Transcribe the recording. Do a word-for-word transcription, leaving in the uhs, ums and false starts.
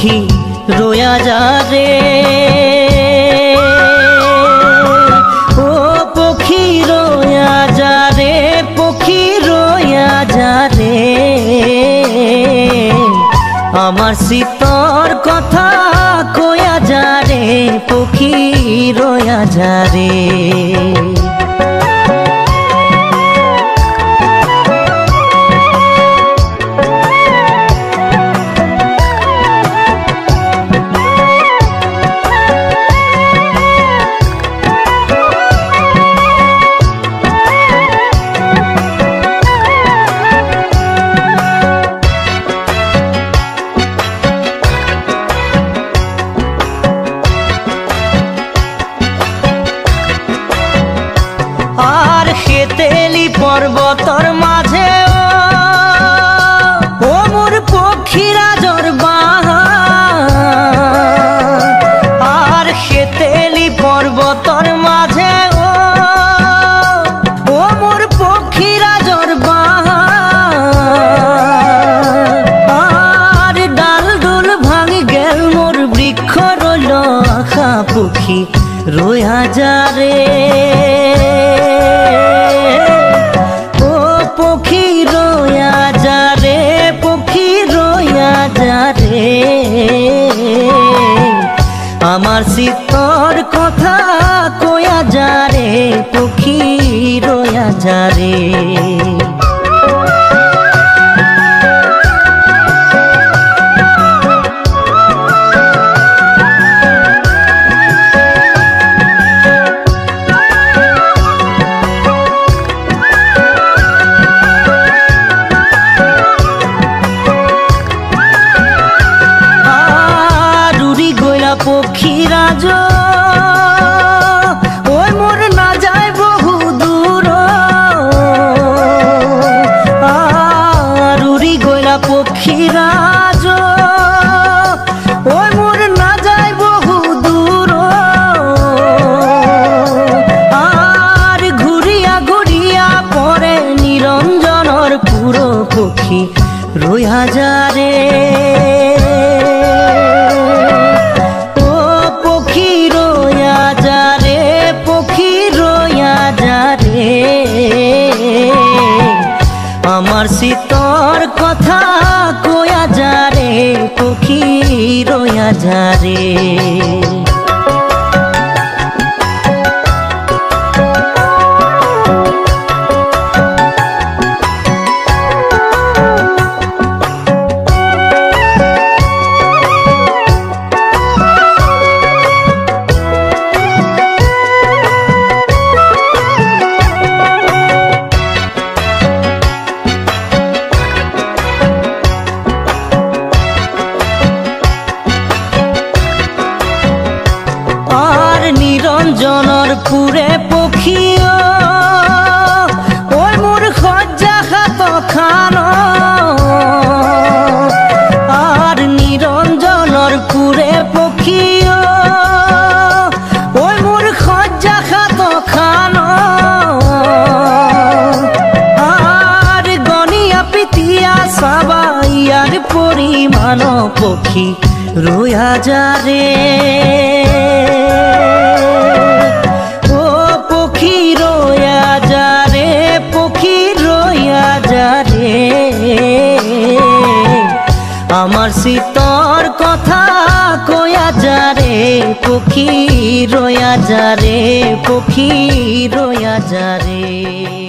পক্ষী রোয়া যা রে, ও পক্ষী রোয়া যা রে, পক্ষী রোয়া যা রে। আমার শীতর কথা কয়া যা রে, পক্ষী রোয়া যা রে। আর খেতেলি পর্বতর মাঝে ও মোর পক্ষীরা জোর বাহার। আর খেতেলি পর্বতর মাঝে ও ও মোর পক্ষীরা জোর বাহার। আর ডাল ডুল ভাঙি গেল মোর বৃক্ষ রইল আশা, পক্ষী রোয়া যা রে, ও পক্ষী রোয়া যা রে, পক্ষী রোয়া যা রে। আমার শীতর কথা কয়া যা রে, পক্ষী রোয়া যা রে। পক্ষীরা যো ওই মোর না যায় বহু দূর, আর উড়ি গইলা পক্ষীরা যো ওই মোর না যায় বহু দূর। আর ঘুরিয়া ঘুরিয়া পরে নিরঞ্জনর পুরো, পক্ষী রোয়া যা রে, আমার শীতর কথা কয়া যা রে, পক্ষী রোয়া যা রে। নিরঞ্জনর পুরে পক্ষী ওই মোর খজ্জা খাত খান। আর নিরঞ্জনর পুরে পক্ষী ওই মোর খজ্জা খাত খান। আর গনিয়া পিতিয়া সাবাইয়ার পরিমাণ, পক্ষী রোয়া যা রে, ও পক্ষী রোয়া যা রে, পক্ষী রোয়া যা রে। আমার শীতর কথা কয়া যা রে, পক্ষী রোয়া যা রে, পক্ষী রোয়া যা রে।